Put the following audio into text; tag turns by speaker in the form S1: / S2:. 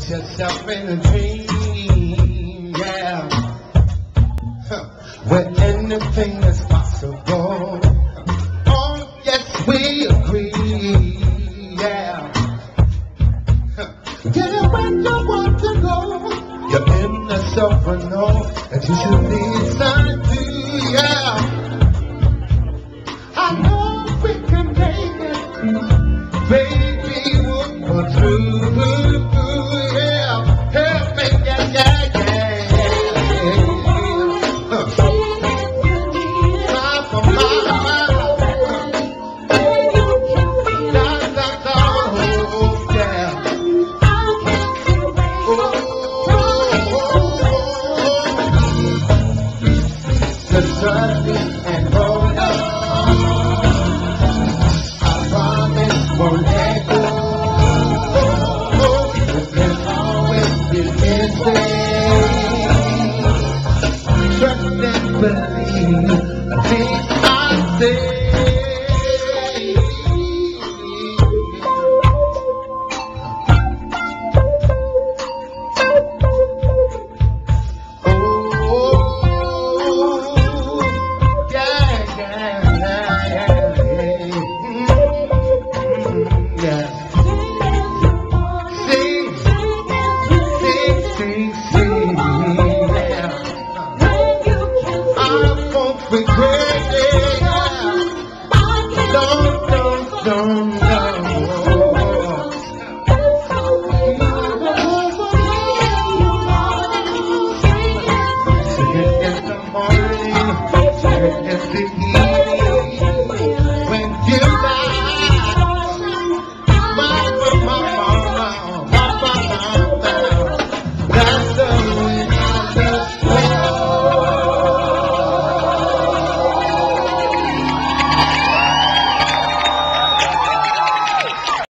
S1: Put yourself in a dream, yeah, where anything is possible. Oh, yes, we agree, yeah. Get it where you want to go. Your inner self will know that you should be signed to, yeah.